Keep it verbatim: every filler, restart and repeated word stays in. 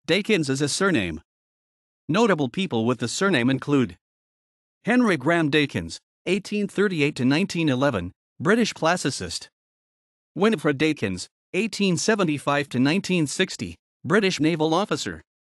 Dakyns is a surname. Notable people with the surname include Henry Graham Dakyns, eighteen thirty-eight to nineteen eleven, British classicist. Winifred Dakyns, eighteen seventy-five to nineteen sixty, British naval officer.